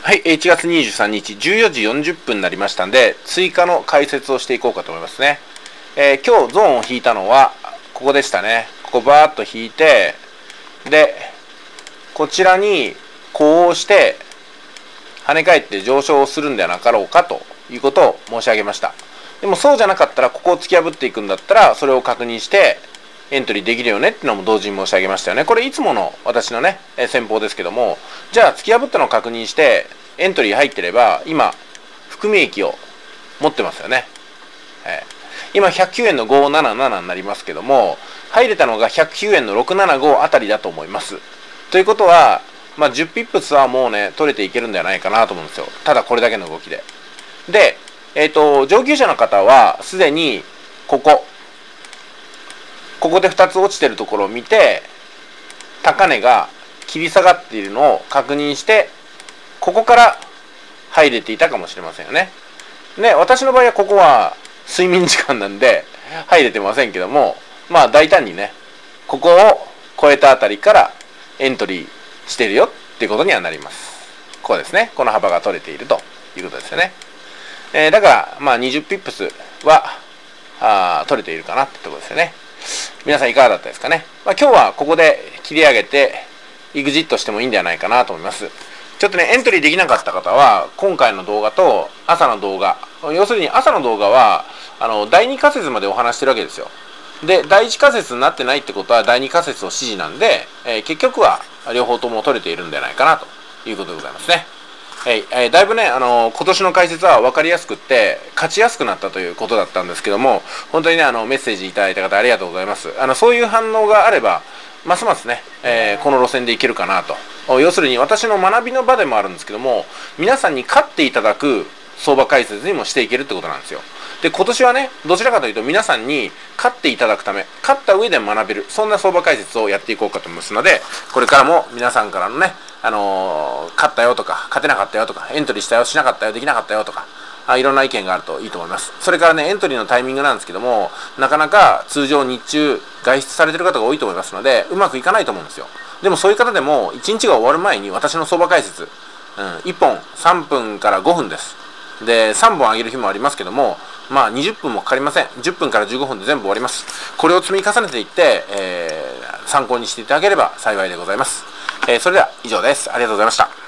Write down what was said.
はい、1月23日、14時40分になりましたんで、追加の解説をしていこうかと思いますね。今日ゾーンを引いたのは、ここでしたね。ここバーッと引いて、で、こちらにこうして、跳ね返って上昇するんではなかろうかということを申し上げました。でもそうじゃなかったら、ここを突き破っていくんだったら、それを確認して、エントリーできるよねっていうのも同時に申し上げましたよね。これいつもの私のね、戦法ですけども、じゃあ突き破ったのを確認して、エントリー入ってれば、今、含み益を持ってますよね。今109円の577になりますけども、入れたのが109円の675あたりだと思います。ということは、10ピップスはもうね、取れていけるんではないかなと思うんですよ。ただこれだけの動きで。で、上級者の方は、すでに、ここで2つ落ちてるところを見て、高値が切り下がっているのを確認して、ここから入れていたかもしれませんよね。で、私の場合はここは睡眠時間なんで入れてませんけども、大胆にね、ここを超えたあたりからエントリーしてるよっていうことにはなります。こうですね。この幅が取れているということですよね。だから、20ピップスは取れているかなってところですよね。皆さんいかがだったですかね。今日はここで切り上げてエグジットしてもいいんではないかなと思います。ちょっとね、エントリーできなかった方は、今回の動画と朝の動画、要するに朝の動画は、第2仮説までお話してるわけですよ。で、第1仮説になってないってことは、第2仮説を指示なんで、結局は両方とも取れているんではないかなということでございますね。だいぶね、今年の解説は分かりやすくって、勝ちやすくなったということだったんですけども、本当にね、メッセージいただいた方ありがとうございます。そういう反応があれば、ますますね、この路線でいけるかなと。要するに私の学びの場でもあるんですけども、皆さんに勝っていただく相場解説にもしていけるってことなんですよ。で、今年はね、どちらかというと皆さんに勝っていただくため、勝った上で学べる、そんな相場解説をやっていこうかと思いますので、これからも皆さんからのね、勝ったよとか、勝てなかったよとか、エントリーしたよ、しなかったよ、できなかったよとか、いろんな意見があるといいと思います。それからね、エントリーのタイミングなんですけども、なかなか通常日中外出されてる方が多いと思いますので、うまくいかないと思うんですよ。でもそういう方でも、1日が終わる前に私の相場解説、1本3分から5分です。で、3本上げる日もありますけども、20分もかかりません。10分から15分で全部終わります。これを積み重ねていって、参考にしていただければ幸いでございます。それでは以上です。ありがとうございました。